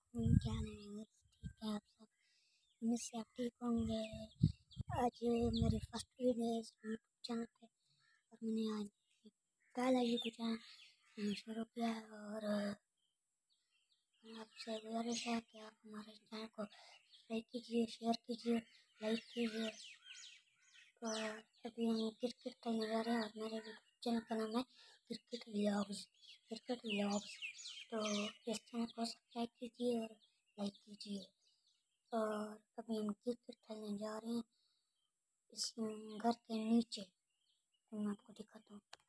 क्या नहीं, ठीक है आप सब। उम्मीद से आप ठीक होंगे। आज मेरी फर्स्ट वीडियो है इस यूट्यूब चैनल पे और मैंने आज पहला यूट्यूब चैनल शुरू किया है और आपसे गुजारिश है कि आप हमारे चैनल को लाइक कीजिए, शेयर कीजिए, लाइक कीजिए। और अभी हम क्रिकेट खेलने जा रहे हैं और मेरे यूट्यूब चैनल का नाम है क्रिकेट व्लॉग्स। तो इस चैनल को सब्सक्राइब कीजिए और लाइक कीजिए। और अभी हम क्रिकेट खेलने जा रहे हैं इस घर के नीचे। मैं आपको दिखाता हूँ।